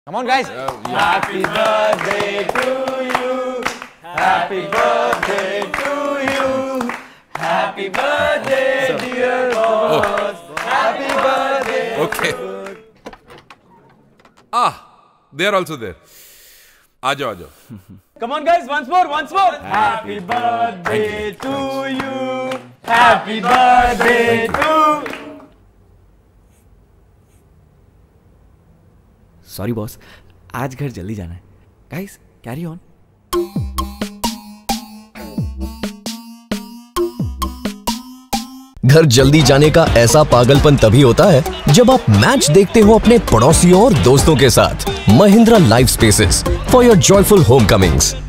Come on, guys. Happy birthday to you. Happy birthday to you. Happy birthday, dear boss. Happy birthday. Okay. They are also there. Aajo. Come on, guys. Once more. Happy birthday to you. Happy birthday to. Sorry boss, आज घर जल्दी जाना है. Guys, carry on. घर जल्दी जाने का ऐसा पागलपन तभी होता है जब आप मैच देखते हो अपने पड़ोसियों और दोस्तों के साथ. Mahindra life spaces for your joyful home Cummings.